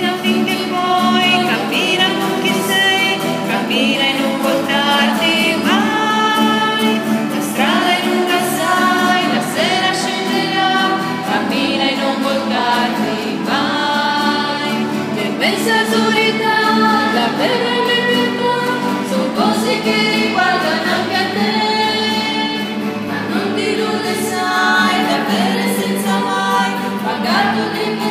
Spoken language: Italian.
cammina finché puoi, cammina con chi sei, cammina e non voltarti mai. La strada è lunga sai, la sera scenderà, cammina e non voltarti mai. L'immensa autorità, la vera libertà, sono cose che riguardano anche a te. Ma non ti illude sai, da bere senza mai pagato dei